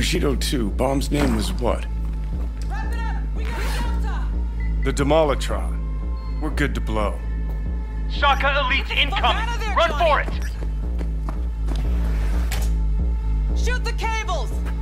Bushido 2, bomb's name was what? Wrap it up! We got Delta! The Demolitron. We're good to blow. Shaka Elite's incoming! out of there, Run Johnny. for it! Shoot the cables!